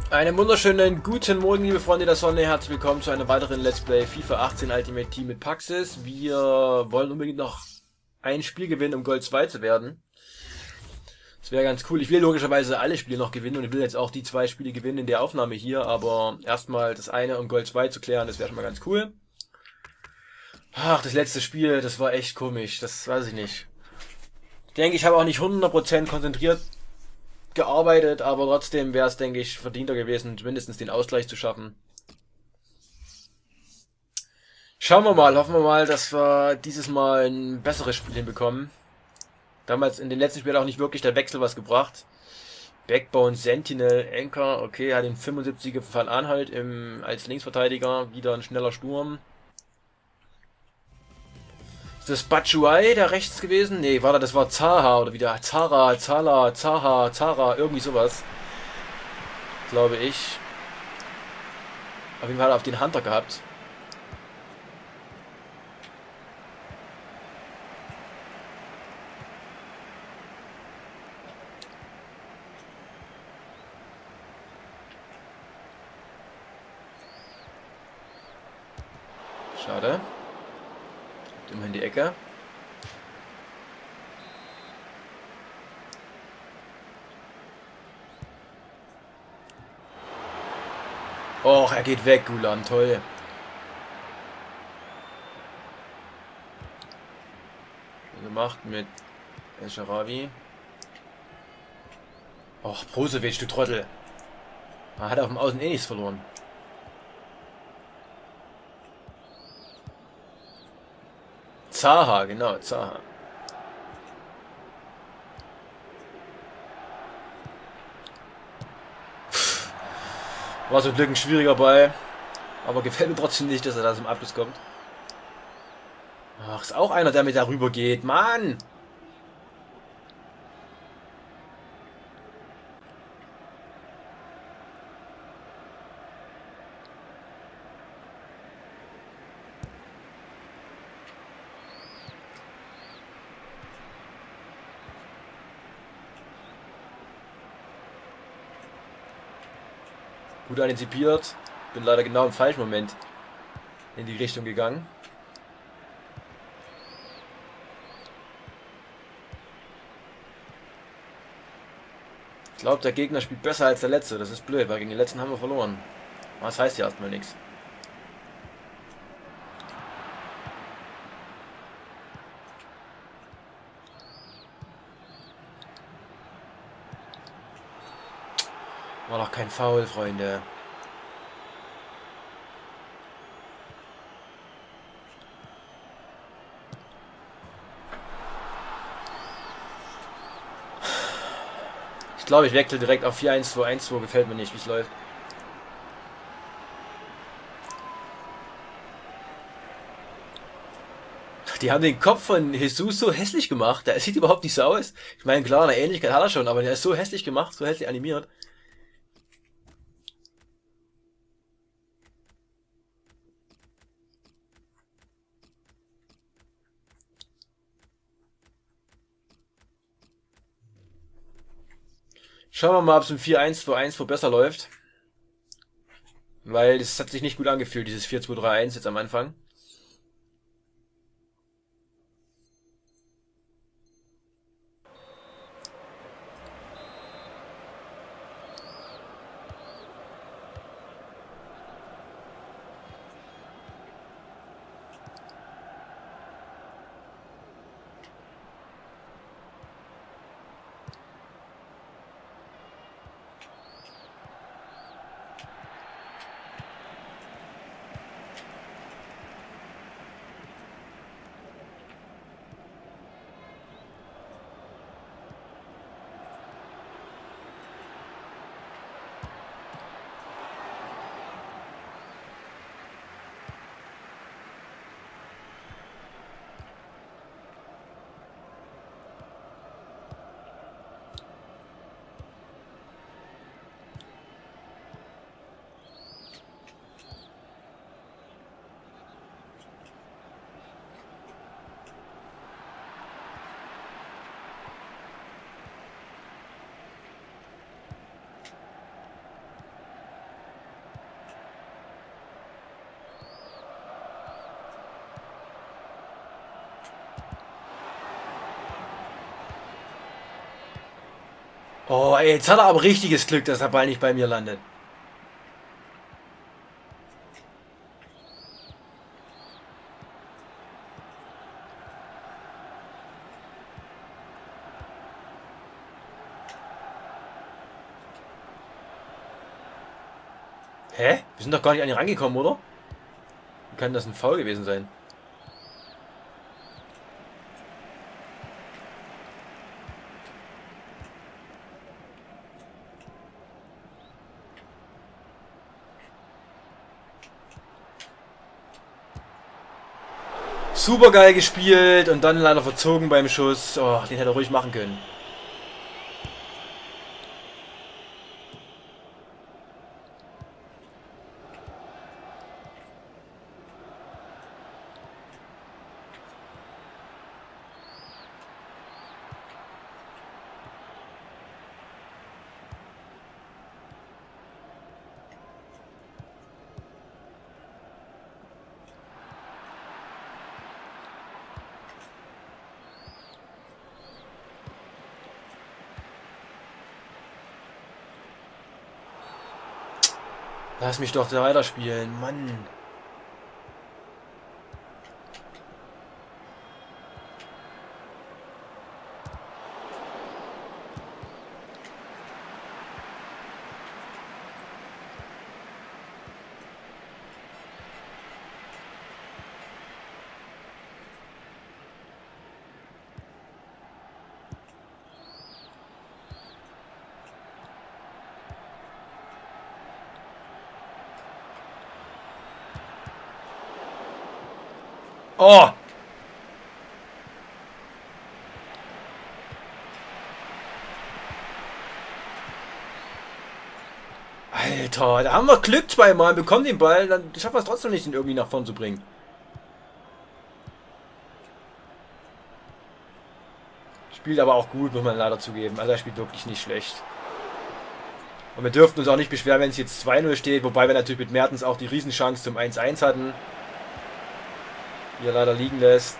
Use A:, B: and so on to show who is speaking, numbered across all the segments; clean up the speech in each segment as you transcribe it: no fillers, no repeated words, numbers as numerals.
A: Einen wunderschönen guten Morgen, liebe Freunde der Sonne. Herzlich willkommen zu einem weiteren Let's Play FIFA 18 Ultimate Team mit Paxis. Wir wollen unbedingt noch ein Spiel gewinnen, um Gold 2 zu werden. Das wäre ganz cool. Ich will logischerweise alle Spiele noch gewinnen und ich will jetzt auch die 2 Spiele gewinnen in der Aufnahme hier, aber erstmal das eine, um Gold 2 zu klären, das wäre schon mal ganz cool. Ach, das letzte Spiel, das war echt komisch, das weiß ich nicht. Ich denke, ich habe auch nicht 100% konzentriert gearbeitet, aber trotzdem wäre es, denke ich, verdienter gewesen, zumindest den Ausgleich zu schaffen. Schauen wir mal, hoffen wir mal, dass wir dieses Mal ein besseres Spiel hinbekommen. Damals in den letzten Spielen auch nicht wirklich der Wechsel was gebracht. Backbone, Sentinel, Anchor, okay, hat den 75er Van Aanholt als Linksverteidiger, wieder ein schneller Sturm. Ist das Batshuayi da rechts gewesen? Nee, warte, das war Zaha oder wieder Zara, irgendwie sowas. Glaube ich. Auf jeden Fall hat er auf den Hunter gehabt. Schade. Immer in die Ecke. Och, er geht weg, Gulan, toll. Schön gemacht mit El Shaarawy. Och, Brozovic, du Trottel. Er hat auf dem Außen eh nichts verloren. Zaha, genau, Zaha. War so ein Glück ein schwieriger Ball. Aber gefällt mir trotzdem nicht, dass er da zum Abschluss kommt. Ach, ist auch einer, der mit darüber geht. Mann! Gut antizipiert. Bin leider genau im falschen Moment in die Richtung gegangen. Ich glaube, der Gegner spielt besser als der letzte. Das ist blöd, weil gegen den letzten haben wir verloren. Das heißt ja erstmal nichts. War doch kein Foul, Freunde. Ich glaube, ich wechsle direkt auf 4-1-2-1-2. Gefällt mir nicht, wie es läuft. Die haben den Kopf von Jesus so hässlich gemacht. Der sieht überhaupt nicht so aus. Ich meine, klar, eine Ähnlichkeit hat er schon, aber der ist so hässlich gemacht, so hässlich animiert. Schauen wir mal, ob es im 4-1-2-1 besser läuft. Weil das hat sich nicht gut angefühlt, dieses 4-2-3-1 jetzt am Anfang. Oh, ey, jetzt hat er aber richtiges Glück, dass der Ball nicht bei mir landet. Hä? Wir sind doch gar nicht an ihn rangekommen, oder? Wie kann das ein Foul gewesen sein? Super geil gespielt und dann leider verzogen beim Schuss. Oh, den hätte er ruhig machen können. Lass mich doch da weiterspielen, Mann. Oh! Alter, da haben wir Glück zweimal, bekommen den Ball, dann schaffen wir es trotzdem nicht, ihn irgendwie nach vorn zu bringen. Spielt aber auch gut, muss man leider zugeben. Also er spielt wirklich nicht schlecht. Und wir dürften uns auch nicht beschweren, wenn es jetzt 2-0 steht, wobei wir natürlich mit Mertens auch die Riesenchance zum 1-1 hatten. Die er leider liegen lässt.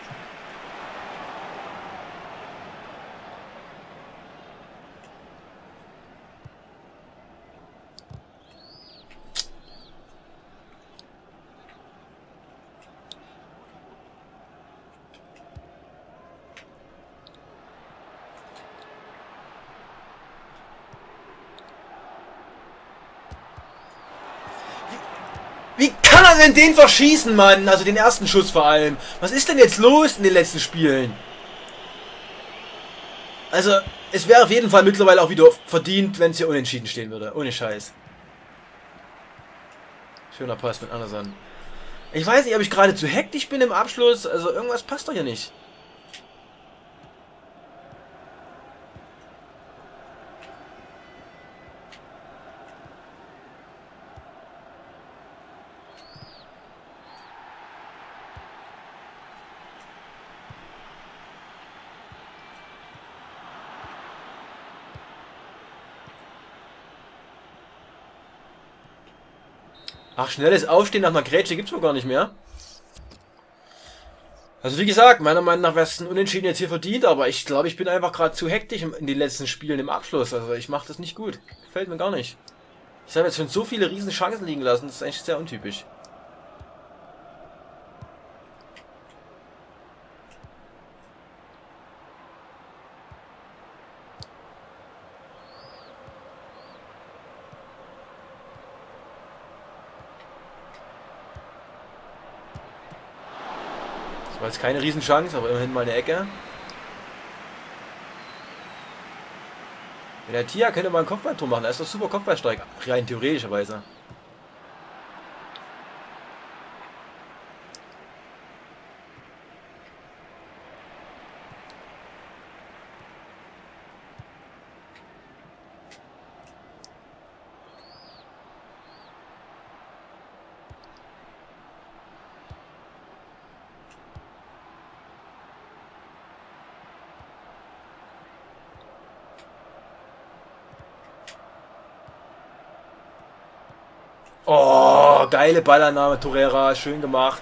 A: Wie kann er denn den verschießen, Mann? Also den ersten Schuss vor allem. Was ist denn jetzt los in den letzten Spielen? Also, es wäre auf jeden Fall mittlerweile auch wieder verdient, wenn es hier unentschieden stehen würde. Ohne Scheiß. Schöner Pass mit Anderson. Ich weiß nicht, ob ich gerade zu hektisch bin im Abschluss. Also irgendwas passt doch hier nicht. Ach, schnelles Aufstehen nach einer Grätsche gibt's wohl gar nicht mehr. Also wie gesagt, meiner Meinung nach wäre es ein Unentschieden jetzt hier verdient, aber ich glaube, ich bin einfach gerade zu hektisch in den letzten Spielen im Abschluss. Also ich mache das nicht gut. Gefällt mir gar nicht. Ich habe jetzt schon so viele riesen Chancen liegen lassen, das ist eigentlich sehr untypisch. Das war jetzt keine Riesenchance, aber immerhin mal eine Ecke. Der Tia könnte mal ein Kopfballtor machen, er ist doch super Kopfballstark, rein theoretischerweise. Oh, geile Ballannahme, Torreira, schön gemacht.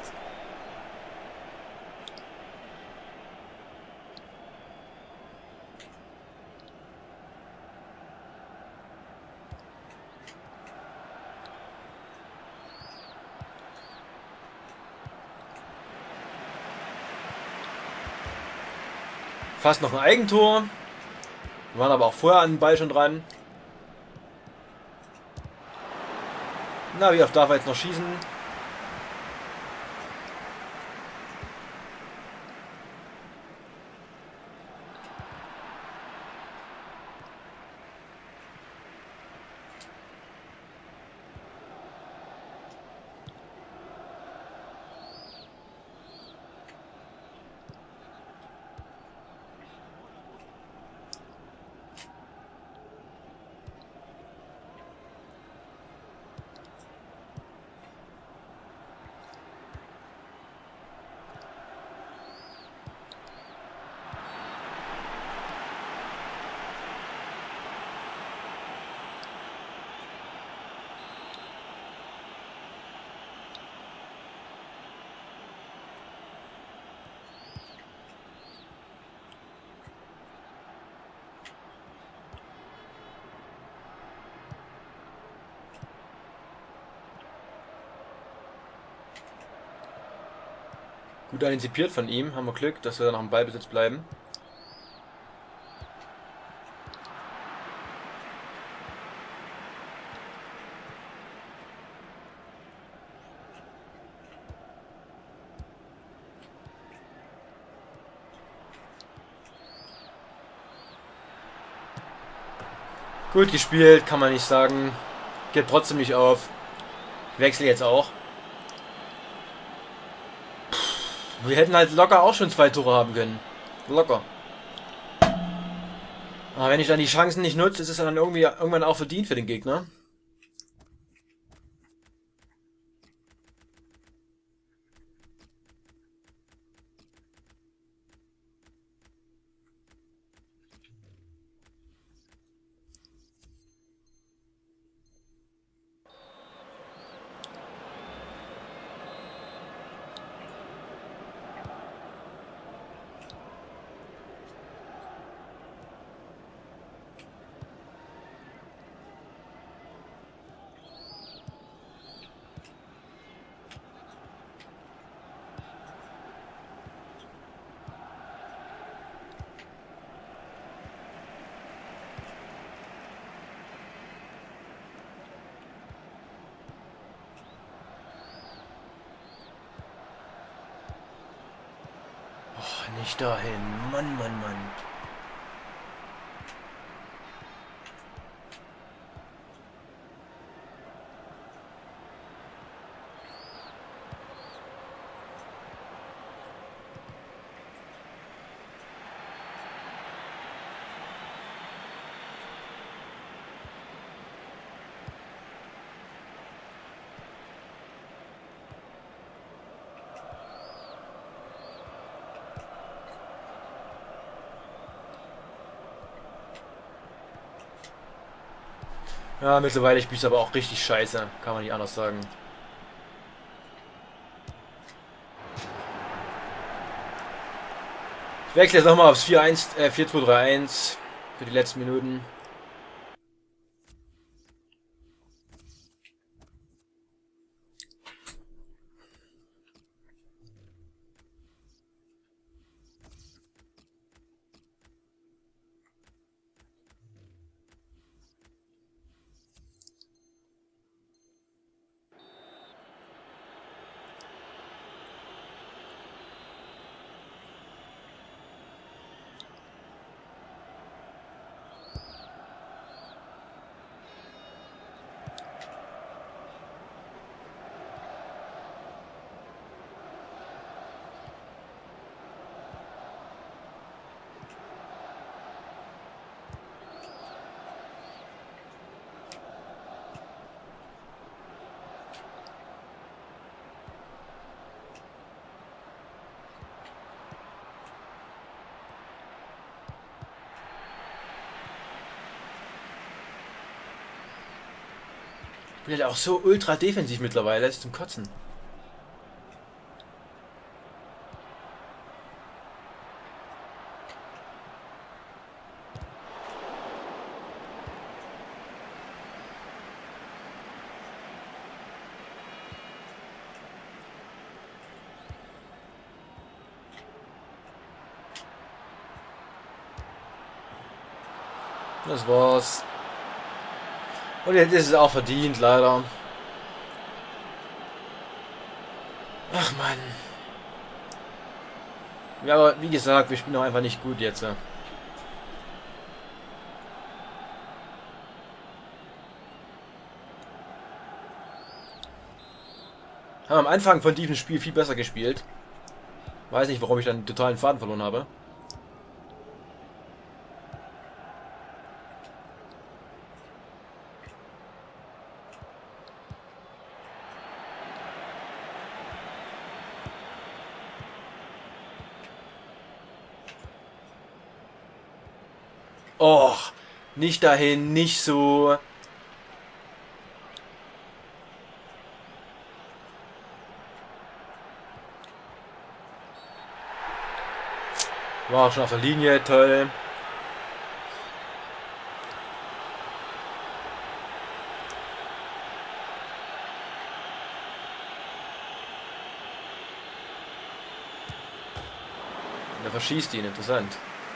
A: Fast noch ein Eigentor. Wir waren aber auch vorher an den Ball schon dran. Na, wie oft darf er jetzt noch schießen? Gut antizipiert von ihm. Haben wir Glück, dass wir noch im Ballbesitz bleiben. Gut gespielt, kann man nicht sagen. Geht trotzdem nicht auf. Ich wechsle jetzt auch. Wir hätten halt locker auch schon 2 Tore haben können. Locker. Aber wenn ich dann die Chancen nicht nutze, ist es dann irgendwie irgendwann auch verdient für den Gegner. Oh, nicht dahin. Mann, Mann, Mann. Ja, mittlerweile spiele ich aber auch richtig scheiße. Kann man nicht anders sagen. Ich wechsle jetzt nochmal aufs 4-2-3-1 für die letzten Minuten. Ich bin halt auch so ultra defensiv mittlerweile, das ist zum Kotzen. Das war's. Und jetzt ist es auch verdient, leider. Ach Mann. Ja, aber wie gesagt, wir spielen auch einfach nicht gut jetzt. Haben am Anfang von diesem Spiel viel besser gespielt. Weiß nicht, warum ich dann totalen Faden verloren habe. Och, nicht dahin, nicht so. War schon auf der Linie, toll. Der verschießt ihn, interessant.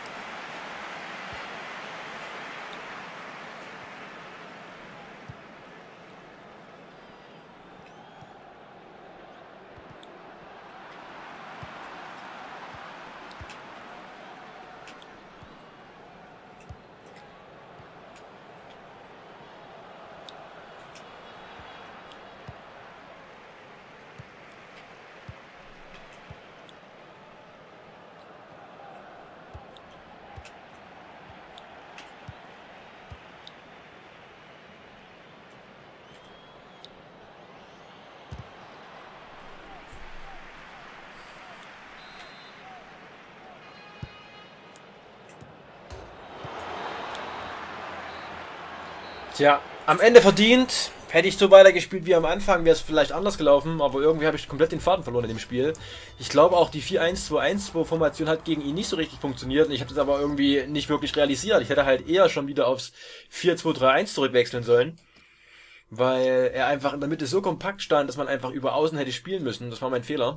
A: Tja, am Ende verdient. Hätte ich so weitergespielt wie am Anfang, wäre es vielleicht anders gelaufen, aber irgendwie habe ich komplett den Faden verloren in dem Spiel. Ich glaube auch die 4-1-2-1-2-Formation hat gegen ihn nicht so richtig funktioniert und ich habe das aber irgendwie nicht wirklich realisiert. Ich hätte halt eher schon wieder aufs 4-2-3-1 zurückwechseln sollen, weil er einfach in der Mitte so kompakt stand, dass man einfach über außen hätte spielen müssen. Das war mein Fehler.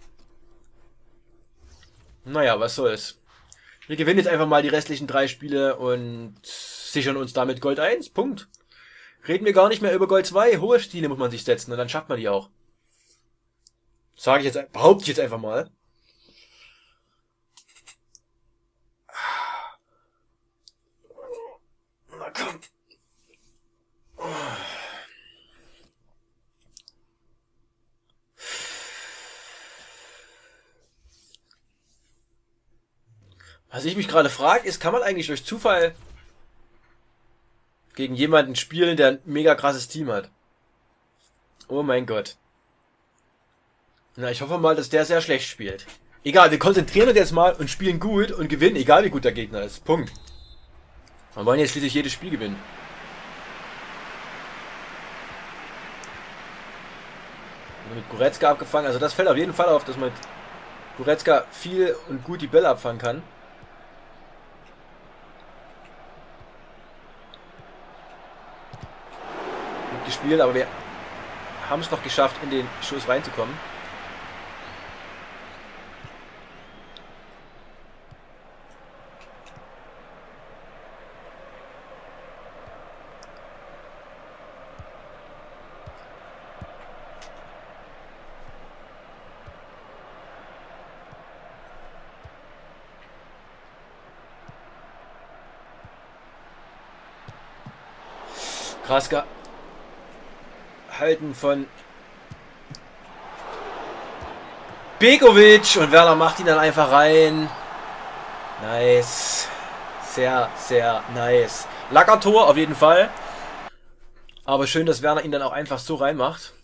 A: Naja, was soll's. Wir gewinnen jetzt einfach mal die restlichen 3 Spiele und sichern uns damit Gold 1. Punkt. Reden wir gar nicht mehr über Gold 2. Hohe Ziele muss man sich setzen und dann schafft man die auch. Sage ich jetzt, behaupte ich jetzt einfach mal. Na komm. Was ich mich gerade frage, ist, kann man eigentlich durch Zufall gegen jemanden spielen, der ein mega krasses Team hat? Oh mein Gott. Na, ich hoffe mal, dass der sehr schlecht spielt. Egal, wir konzentrieren uns jetzt mal und spielen gut und gewinnen, egal wie gut der Gegner ist. Punkt. Wir wollen jetzt schließlich jedes Spiel gewinnen. Mit Goretzka abgefangen, also das fällt auf jeden Fall auf, dass man mit Goretzka viel und gut die Bälle abfangen kann. Gut gespielt, aber wir haben es noch geschafft, in den Schuss reinzukommen. Krass gehalten von Begovic und Werner macht ihn dann einfach rein. Nice. Sehr, sehr nice. Lackertor auf jeden Fall. Aber schön, dass Werner ihn dann auch einfach so reinmacht.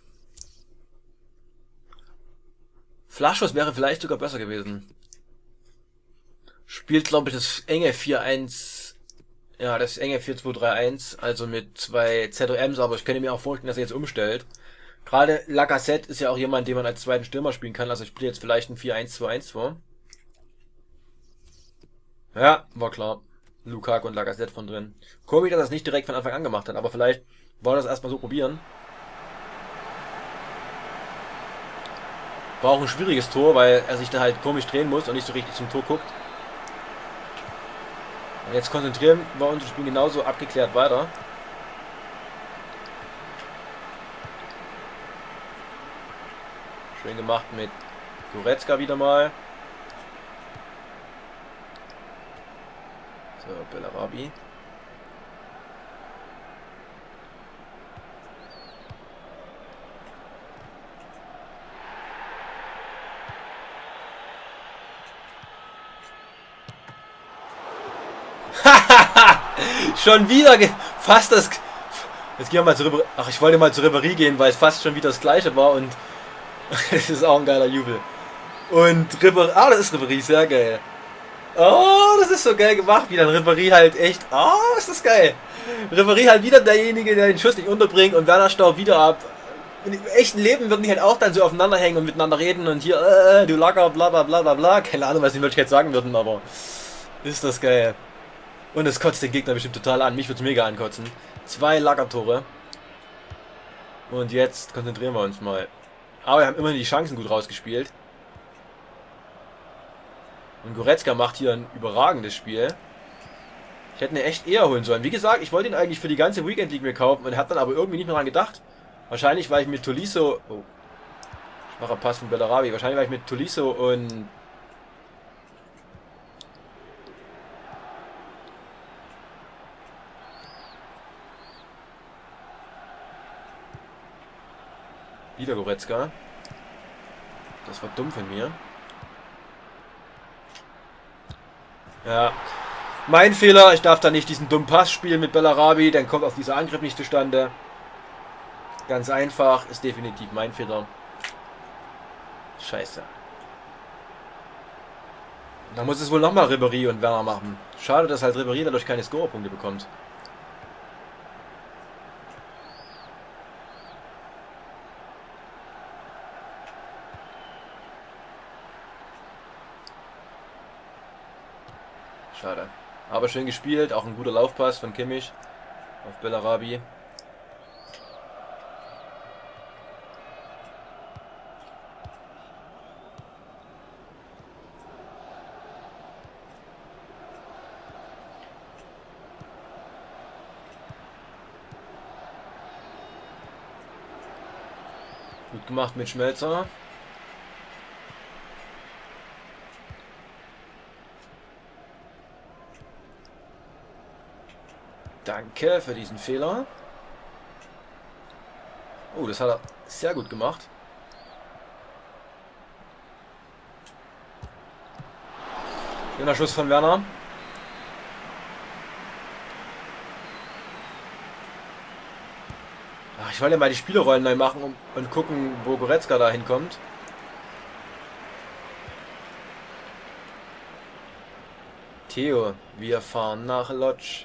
A: Flachschuss wäre vielleicht sogar besser gewesen. Spielt, glaube ich, das enge 4-1. Ja, das enge 4-2-3-1, also mit 2 ZOMs, aber ich könnte mir auch vorstellen, dass er jetzt umstellt. Gerade Lacazette ist ja auch jemand, den man als zweiten Stürmer spielen kann, also ich spiele jetzt vielleicht ein 4-1-2-1 vor. Ja, war klar. Lukaku und Lacazette von drin. Komisch, dass er das nicht direkt von Anfang an gemacht hat, aber vielleicht wollen wir das erstmal so probieren. War auch ein schwieriges Tor, weil er sich da halt komisch drehen muss und nicht so richtig zum Tor guckt. Und jetzt konzentrieren wir uns und spielen genauso abgeklärt weiter. Schön gemacht mit Goretzka wieder mal. So, Bellarabi. Schon wieder fast das... Jetzt gehen wir mal zu Ribéry. Ach, ich wollte mal zu Ribéry gehen, weil es fast schon wieder das gleiche war und das ist auch ein geiler Jubel. Und Ribéry... Ah, das ist Ribéry, sehr geil. Oh, das ist so geil gemacht, wie dann Ribéry halt echt... Oh, ist das geil. Ribéry halt wieder derjenige, der den Schuss nicht unterbringt und Werner staubt wieder ab. Im echten Leben würden die halt auch dann so aufeinander hängen und miteinander reden und hier, du Lacker, bla bla bla bla bla. Keine Ahnung, was die in Wirklichkeit sagen würden, aber ist das geil. Und es kotzt den Gegner bestimmt total an. Mich würde es mega ankotzen. 2 Lagertore. Und jetzt konzentrieren wir uns mal. Aber wir haben immerhin die Chancen gut rausgespielt. Und Goretzka macht hier ein überragendes Spiel. Ich hätte ihn echt eher holen sollen. Wie gesagt, ich wollte ihn eigentlich für die ganze Weekend League mir kaufen und hat dann aber irgendwie nicht mehr dran gedacht. Wahrscheinlich, weil ich mit Tolisso... Oh. Schwacher Pass von Bellarabi. Wahrscheinlich, weil ich mit Tolisso und... Wieder Goretzka. Das war dumm von mir. Ja. Mein Fehler. Ich darf da nicht diesen dummen Pass spielen mit Bellarabi. Dann kommt auch dieser Angriff nicht zustande. Ganz einfach. Ist definitiv mein Fehler. Scheiße. Da muss es wohl nochmal Ribéry und Werner machen. Schade, dass halt Ribéry dadurch keine Scorerpunkte bekommt. Schade. Aber schön gespielt. Auch ein guter Laufpass von Kimmich auf Bellarabi. Gut gemacht mit Schmelzer. Danke für diesen Fehler. Oh, das hat er sehr gut gemacht. Schöner Schuss von Werner. Ach, ich wollte ja mal die Spielerrollen neu machen und gucken, wo Goretzka da hinkommt. Theo, wir fahren nach Lodz.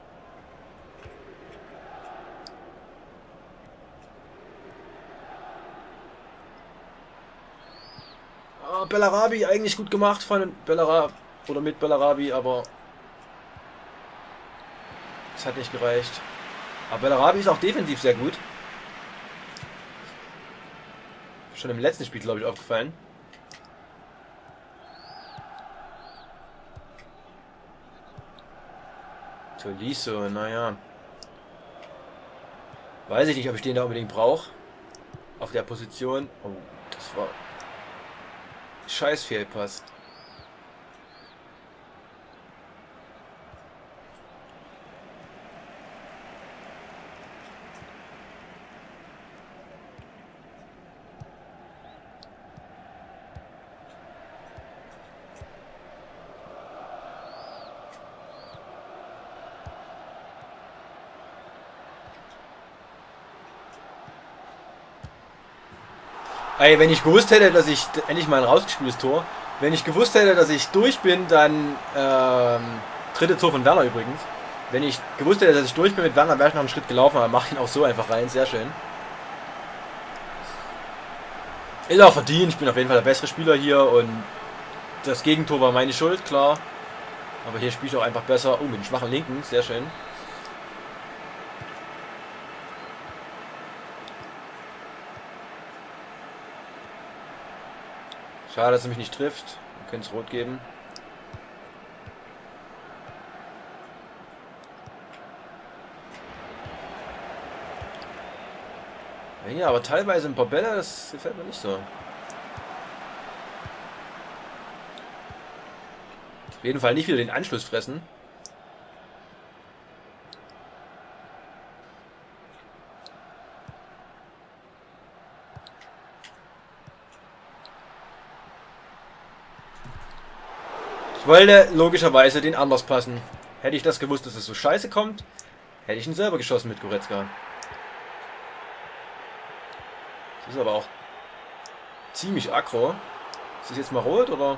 A: Oh, Bellarabi eigentlich gut gemacht von Bellarabi oder mit Bellarabi, aber es hat nicht gereicht. Aber Bellarabi ist auch defensiv sehr gut. Schon im letzten Spiel, glaube ich, aufgefallen. Tolisso, naja. Weiß ich nicht, ob ich den da unbedingt brauche. Auf der Position. Oh, das war... Scheiß Fehlpass. Ey, wenn ich gewusst hätte, dass ich... Endlich mal ein rausgespieltes Tor. Wenn ich gewusst hätte, dass ich durch bin, dann... dritte Tor von Werner übrigens. Wenn ich gewusst hätte, dass ich durch bin mit Werner, wäre ich noch einen Schritt gelaufen, aber mach ihn auch so einfach rein. Sehr schön. Ist auch verdient. Ich bin auf jeden Fall der bessere Spieler hier und das Gegentor war meine Schuld, klar. Aber hier spiele ich auch einfach besser. Oh, mit dem schwachen Linken. Sehr schön. Schade, dass er mich nicht trifft. Wir können es rot geben. Ja, aber teilweise ein paar Bälle, das gefällt mir nicht so. Auf jeden Fall nicht wieder den Anschluss fressen. Ich wollte logischerweise den anders passen. Hätte ich das gewusst, dass es so scheiße kommt, hätte ich ihn selber geschossen mit Goretzka. Das ist aber auch ziemlich aggro. Ist das jetzt mal rot oder?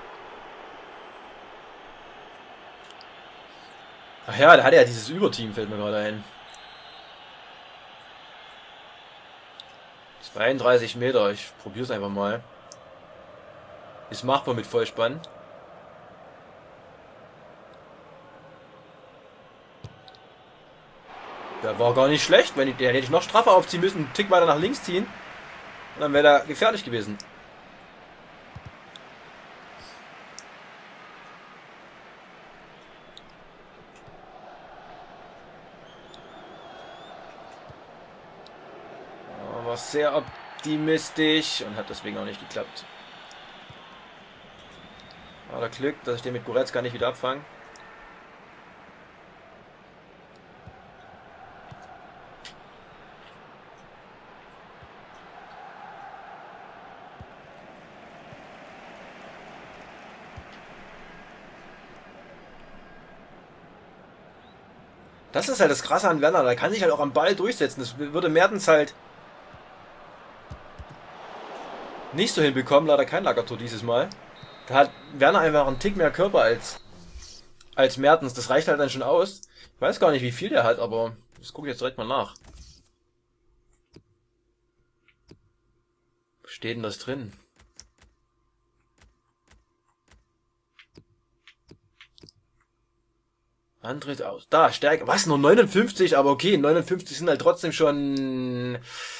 A: Ach ja, da hat er ja dieses Überteam, fällt mir gerade ein. 32 Meter, ich probiere es einfach mal. Ist machbar mit Vollspann. Der war gar nicht schlecht, den hätte ich noch straffer aufziehen müssen, einen Tick weiter nach links ziehen. Und dann wäre er gefährlich gewesen. War sehr optimistisch und hat deswegen auch nicht geklappt. War da Glück, dass ich den mit Goretzka nicht wieder abfange. Das ist halt das Krasse an Werner, da kann sich halt auch am Ball durchsetzen. Das würde Mertens halt nicht so hinbekommen, leider kein Lagertor dieses Mal. Da hat Werner einfach einen Tick mehr Körper als Mertens, das reicht halt dann schon aus. Ich weiß gar nicht, wie viel der hat, aber das gucke ich jetzt direkt mal nach. Wo steht denn das drin? Antritt aus. Da, Stärke. Was? Nur 59? Aber okay, 59 sind halt trotzdem schon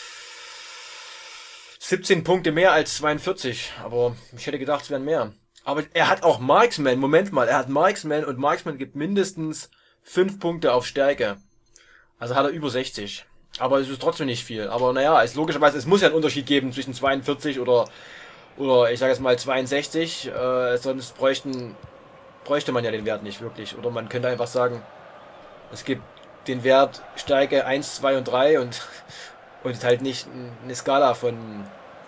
A: 17 Punkte mehr als 42. Aber ich hätte gedacht, es wären mehr. Aber er hat auch Marksman. Moment mal, er hat Marksman und Marksman gibt mindestens 5 Punkte auf Stärke. Also hat er über 60. Aber es ist trotzdem nicht viel. Aber naja, logischerweise, es muss ja einen Unterschied geben zwischen 42 oder ich sage jetzt mal 62. Sonst bräuchte man ja den Wert nicht wirklich. Oder man könnte einfach sagen, es gibt den Wert Stärke 1, 2 und 3 und halt nicht eine Skala von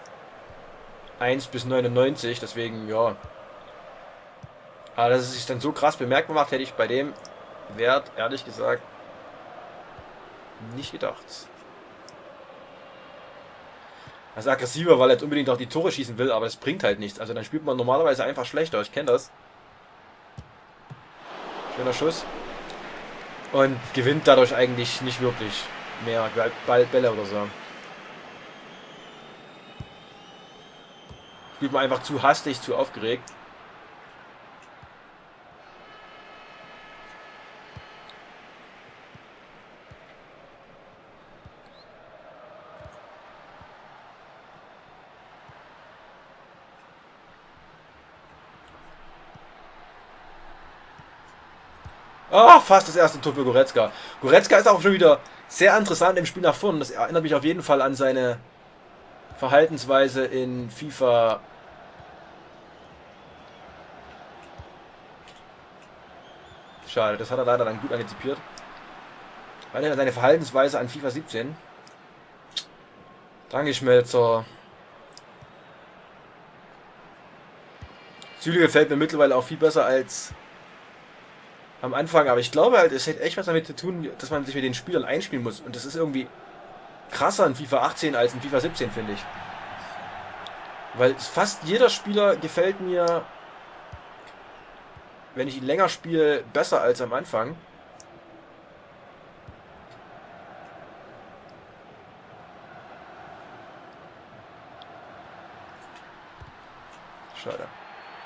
A: 1 bis 99. Deswegen, ja. Aber dass es sich dann so krass bemerkbar macht, hätte ich bei dem Wert, ehrlich gesagt, nicht gedacht. Also aggressiver, weil er jetzt unbedingt auch die Tore schießen will, aber es bringt halt nichts. Also dann spielt man normalerweise einfach schlechter. Ich kenne das. Schöner Schuss. Und gewinnt dadurch eigentlich nicht wirklich mehr Bälle oder so. Spielt man einfach zu hastig, zu aufgeregt. Oh, fast das erste Tor für Goretzka. Goretzka ist auch schon wieder sehr interessant im Spiel nach vorne. Das erinnert mich auf jeden Fall an seine Verhaltensweise in FIFA. Schade, das hat er leider dann gut antizipiert. Weil seine Verhaltensweise an FIFA 17. Danke, Schmelzer. Süle gefällt mir mittlerweile auch viel besser als am Anfang, aber ich glaube halt, es hat echt was damit zu tun, dass man sich mit den Spielern einspielen muss. Und das ist irgendwie krasser in FIFA 18 als in FIFA 17, finde ich. Weil fast jeder Spieler gefällt mir, wenn ich ihn länger spiele, besser als am Anfang. Schade.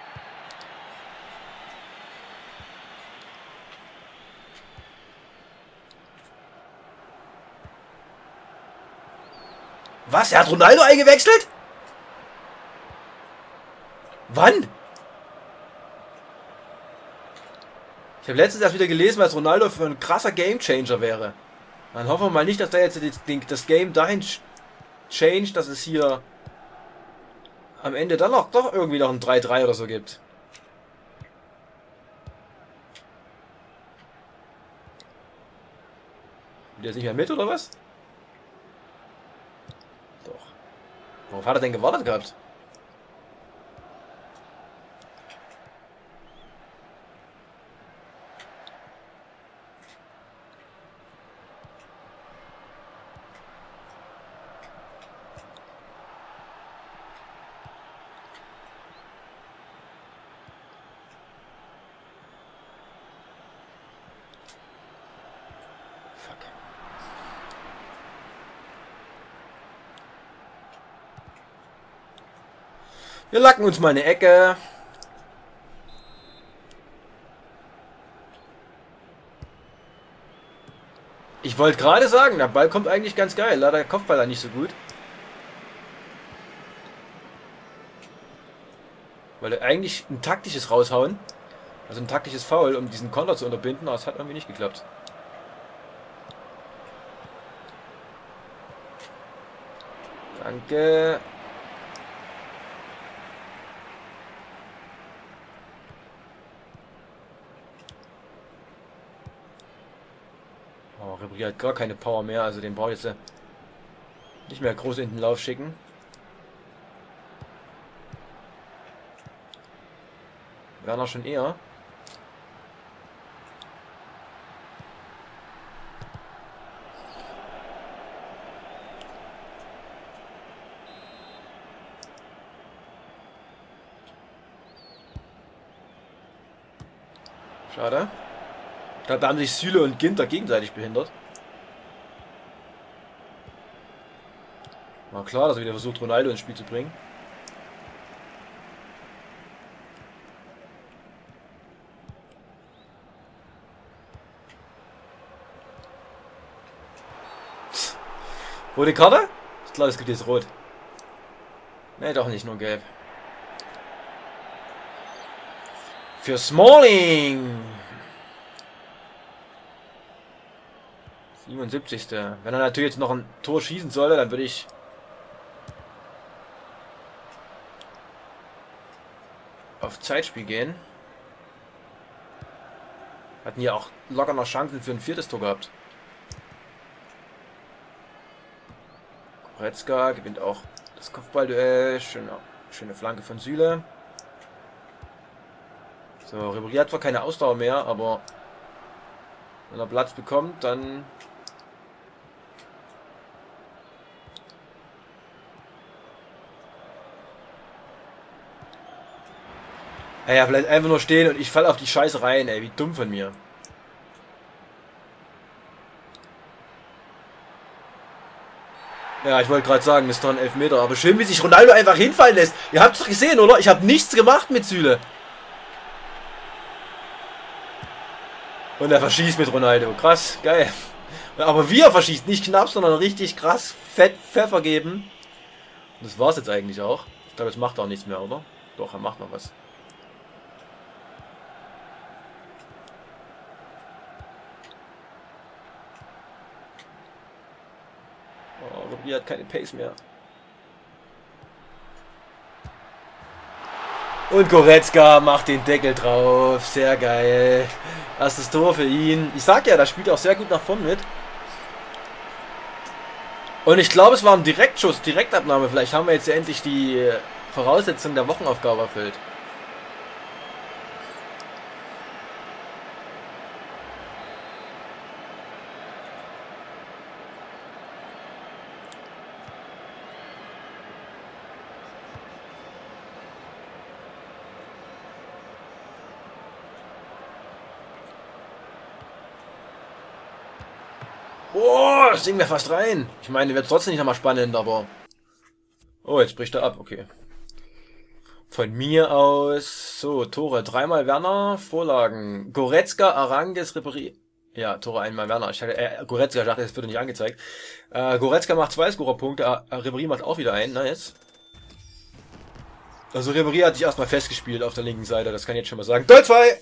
A: Was? Er hat Ronaldo eingewechselt? Wann? Ich habe letztens erst wieder gelesen, was Ronaldo für ein krasser Gamechanger wäre. Dann hoffen wir mal nicht, dass der jetzt das Game dahin Change, dass es hier am Ende dann doch irgendwie noch ein 3-3 oder so gibt. Will der jetzt nicht mehr mit, oder was? Doch. Worauf hat er denn gewartet gehabt? Wir lacken uns mal eine Ecke. Ich wollte gerade sagen, der Ball kommt eigentlich ganz geil. Leider der Kopfball da nicht so gut. Weil er eigentlich ein taktisches raushauen. Also ein taktisches Foul, um diesen Konter zu unterbinden. Aber es hat irgendwie nicht geklappt. Danke. Oh, Ribéry hat gar keine Power mehr, also den brauche ich jetzt nicht mehr groß in den Lauf schicken. Werner schon eher. Schade. Ich glaube, da haben sich Süle und Ginter gegenseitig behindert. War klar, dass er wieder versucht, Ronaldo ins Spiel zu bringen. Rote Karte? Ich glaube, es gibt jetzt rot. Ne, doch nicht, nur gelb. Für Smalling! 77. Wenn er natürlich jetzt noch ein Tor schießen sollte, dann würde ich auf Zeitspiel gehen. Hatten hier auch locker noch Chancen für ein 4. Tor gehabt. Goretzka gewinnt auch das Kopfballduell. Schöne Flanke von Süle. So, Ribéry hat zwar keine Ausdauer mehr, aber wenn er Platz bekommt, dann ja, vielleicht einfach nur stehen und ich falle auf die Scheiße rein, ey, wie dumm von mir. Ja, ich wollte gerade sagen, das ist doch ein Elfmeter, aber schön, wie sich Ronaldo einfach hinfallen lässt. Ihr habt es doch gesehen, oder? Ich habe nichts gemacht mit Süle. Und er verschießt mit Ronaldo. Krass, geil. Aber wie er verschießt, nicht knapp, sondern richtig krass fett Pfeffer geben. Und das war's jetzt eigentlich auch. Ich glaube, jetzt macht er auch nichts mehr, oder? Doch, er macht noch was. Oh, Ribéry hat keine Pace mehr. Und Goretzka macht den Deckel drauf. Sehr geil. Erstes Tor für ihn. Ich sag ja, da spielt er auch sehr gut nach vorn mit. Und ich glaube, es war ein Direktschuss, Direktabnahme. Vielleicht haben wir jetzt ja endlich die Voraussetzung der Wochenaufgabe erfüllt. Oh, das Ding wäre fast rein. Ich meine, wird trotzdem nicht nochmal spannend, aber... Oh, jetzt bricht er ab, okay. Von mir aus... So, Tore. Dreimal Werner, Vorlagen. Goretzka, Arangues, Ribéry. Ja, Tore einmal Werner. Ich hatte, Goretzka, ich dachte, das wird nicht angezeigt. Goretzka macht 2 Scorerpunkte. Ribéry macht auch wieder einen. Nice. Also Ribéry hat sich erstmal festgespielt auf der linken Seite. Das kann ich jetzt schon mal sagen. Tor 2!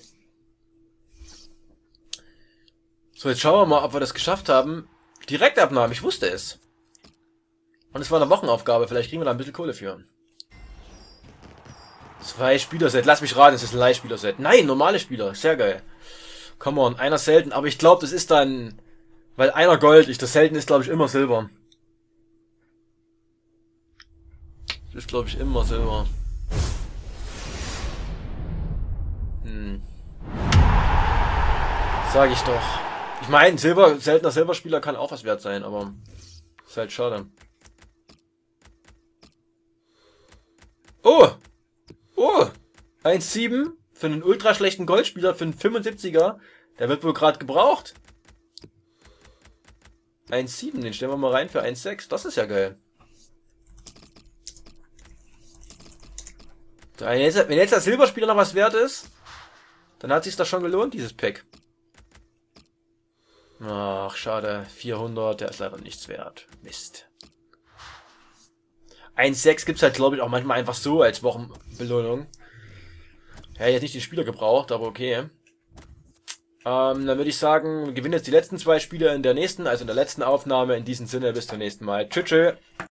A: So, jetzt schauen wir mal, ob wir das geschafft haben. Direktabnahme, ich wusste es. Und es war eine Wochenaufgabe, vielleicht kriegen wir da ein bisschen Kohle für. 2 Spieler-Set, lass mich raten, es ist ein Leihspieler-Set. Nein, normale Spieler, sehr geil. Come on, einer selten, aber ich glaube, das ist dann, weil einer Gold ist, das selten ist, glaube ich, immer Silber. Das ist, glaube ich, immer Silber. Sag ich doch. Ich meine, seltener Silberspieler kann auch was wert sein, aber ist halt schade. Oh! Oh! 1,7 für einen ultra schlechten Goldspieler, für einen 75er. Der wird wohl gerade gebraucht. 1,7, den stellen wir mal rein für 1,6. Das ist ja geil. Wenn jetzt der Silberspieler noch was wert ist, dann hat sich das schon gelohnt, dieses Pack. Ach, schade. 400, der ist leider nichts wert. Mist. 1,6 gibt's halt, glaube ich, auch manchmal einfach so als Wochenbelohnung. Ja, jetzt nicht den Spieler gebraucht, aber okay. Dann würde ich sagen, wir gewinnen jetzt die letzten 2 Spiele in der nächsten, also in der letzten Aufnahme. In diesem Sinne, bis zum nächsten Mal. Tschüss, tschüss.